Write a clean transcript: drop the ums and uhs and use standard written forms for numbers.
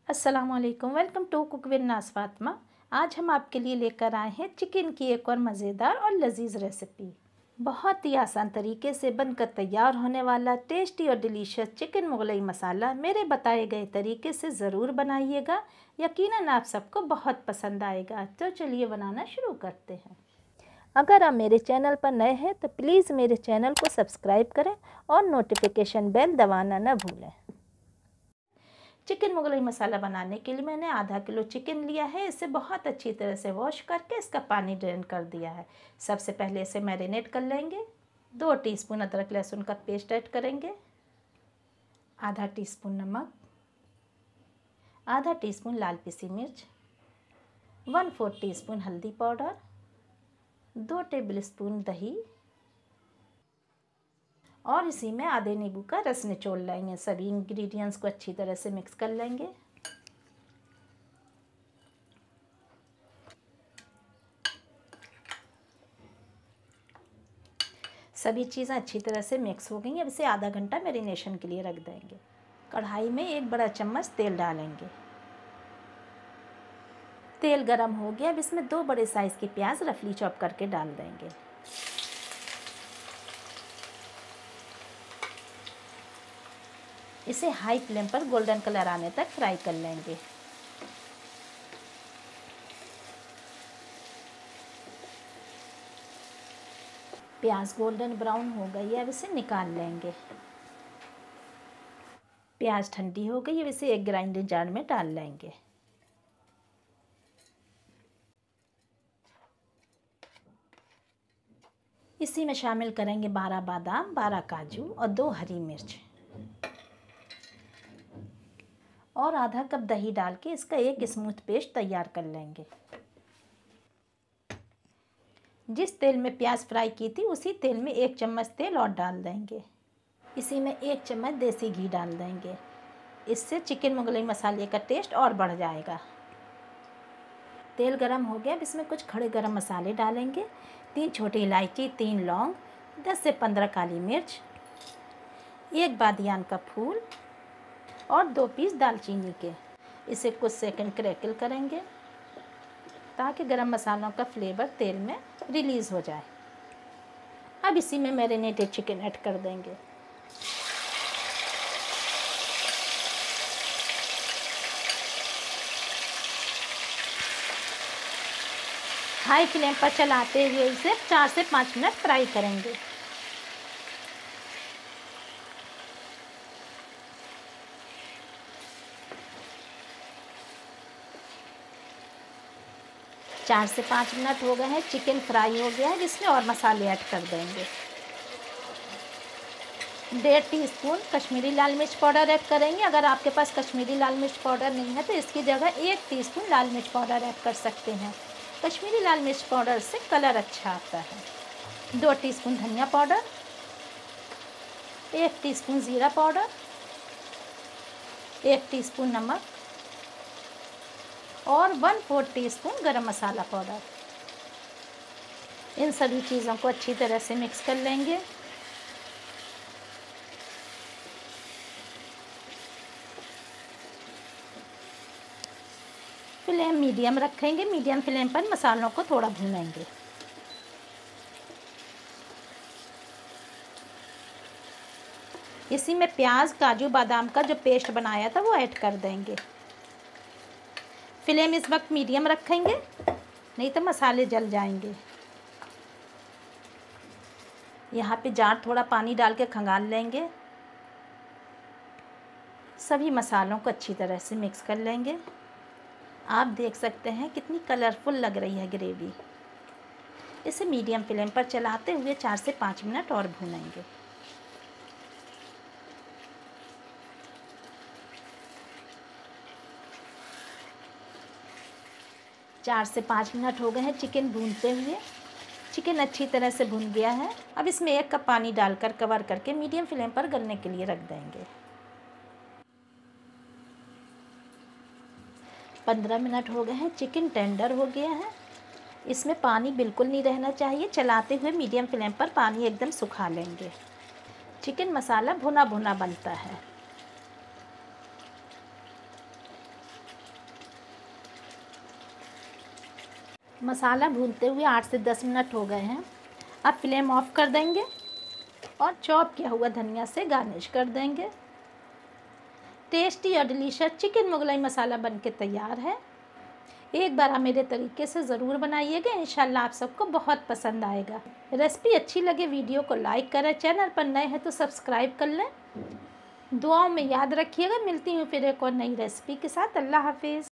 अस्सलामुअलैकुम, welcome to cook with Naaz Fatima. आज हम आपके लिए लेकर आए हैं चिकन की एक और मज़ेदार और लजीज रेसिपी। बहुत ही आसान तरीके से बनकर तैयार होने वाला टेस्टी और डिलीशियस चिकन मुगलई मसाला मेरे बताए गए तरीके से ज़रूर बनाइएगा। यकीनन आप सबको बहुत पसंद आएगा। तो चलिए बनाना शुरू करते हैं। अगर आप मेरे चैनल पर नए हैं तो प्लीज़ मेरे चैनल को सब्सक्राइब करें और नोटिफिकेशन बेल दबाना न भूलें। चिकन मुगलई मसाला बनाने के लिए मैंने आधा किलो चिकन लिया है। इसे बहुत अच्छी तरह से वॉश करके इसका पानी ड्रेन कर दिया है। सबसे पहले इसे मैरिनेट कर लेंगे। 2 टीस्पून अदरक लहसुन का पेस्ट ऐड करेंगे, आधा टीस्पून नमक, आधा टीस्पून लाल पिसी मिर्च, 1/4 टीस्पून हल्दी पाउडर, 2 टेबलस्पून दही और इसी में आधे नींबू का रस निचोड़ लेंगे। सभी इंग्रेडिएंट्स को अच्छी तरह से मिक्स कर लेंगे। सभी चीज़ें अच्छी तरह से मिक्स हो गई। अब इसे आधा घंटा मैरिनेशन के लिए रख देंगे। कढ़ाई में 1 बड़ा चम्मच तेल डालेंगे। तेल गरम हो गया। अब इसमें 2 बड़े साइज़ के प्याज रफली चॉप करके डाल देंगे। इसे हाई फ्लेम पर गोल्डन कलर आने तक फ्राई कर लेंगे। प्याज गोल्डन ब्राउन हो गई है। अब इसे निकाल लेंगे। प्याज ठंडी हो गई है। अब इसे एक ग्राइंडर जार में डाल लेंगे। इसी में शामिल करेंगे 12 बादाम, 12 काजू और 2 हरी मिर्च और आधा कप दही डाल के इसका एक स्मूथ पेस्ट तैयार कर लेंगे। जिस तेल में प्याज फ्राई की थी उसी तेल में 1 चम्मच तेल और डाल देंगे। इसी में 1 चम्मच देसी घी डाल देंगे। इससे चिकन मुगलई मसाले का टेस्ट और बढ़ जाएगा। तेल गरम हो गया। अब इसमें कुछ खड़े गरम मसाले डालेंगे। 3 छोटी इलायची, 3 लौंग, 10 से 15 काली मिर्च, 1 बादियान का फूल और 2 पीस दालचीनी के। इसे कुछ सेकंड क्रैकल करेंगे ताकि गरम मसालों का फ्लेवर तेल में रिलीज़ हो जाए। अब इसी में मैरिनेटेड चिकन ऐड कर देंगे। हाई फ्लेम पर चलाते हुए इसे 4 से 5 मिनट फ्राई करेंगे। चार से 5 मिनट हो गए हैं। चिकन फ्राई हो गया है। इसमें और मसाले ऐड कर देंगे। 1.5 टीस्पून कश्मीरी लाल मिर्च पाउडर ऐड करेंगे। अगर आपके पास कश्मीरी लाल मिर्च पाउडर नहीं है तो इसकी जगह 1 टीस्पून लाल मिर्च पाउडर ऐड कर सकते हैं। कश्मीरी लाल मिर्च पाउडर से कलर अच्छा आता है। 2 टीस्पून धनिया पाउडर, 1 टीस्पून ज़ीरा पाउडर, 1 टीस्पून नमक और 1/4 टीस्पून गरम मसाला पाउडर। इन सभी चीज़ों को अच्छी तरह से मिक्स कर लेंगे। फ्लेम मीडियम रखेंगे। मीडियम फ्लेम पर मसालों को थोड़ा भूनेंगे। इसी में प्याज, काजू, बादाम का जो पेस्ट बनाया था वो ऐड कर देंगे। फ्लेम इस वक्त मीडियम रखेंगे, नहीं तो मसाले जल जाएंगे। यहाँ पे जार थोड़ा पानी डाल के खंगाल लेंगे। सभी मसालों को अच्छी तरह से मिक्स कर लेंगे। आप देख सकते हैं कितनी कलरफुल लग रही है ग्रेवी। इसे मीडियम फ्लेम पर चलाते हुए 4 से 5 मिनट और भूनेंगे। चार से 5 मिनट हो गए हैं चिकन भूनते हुए। चिकन अच्छी तरह से भून गया है। अब इसमें 1 कप पानी डालकर कवर करके मीडियम फ्लेम पर गलने के लिए रख देंगे। 15 मिनट हो गए हैं। चिकन टेंडर हो गया है। इसमें पानी बिल्कुल नहीं रहना चाहिए। चलाते हुए मीडियम फ्लेम पर पानी एकदम सुखा लेंगे। चिकन मसाला भुना भुना बनता है। मसाला भूनते हुए 8 से 10 मिनट हो गए हैं। अब फ्लेम ऑफ कर देंगे और चॉप किया हुआ धनिया से गार्निश कर देंगे। टेस्टी और डिलीशियस चिकन मुगलई मसाला बनके तैयार है। एक बार आप मेरे तरीके से ज़रूर बनाइएगा, इंशाल्लाह आप सबको बहुत पसंद आएगा। रेसिपी अच्छी लगे वीडियो को लाइक करें, चैनल पर नए हैं तो सब्सक्राइब कर लें। दुआओं में याद रखिएगा। मिलती हूँ फिर एक और नई रेसिपी के साथ। अल्लाह हाफिज़।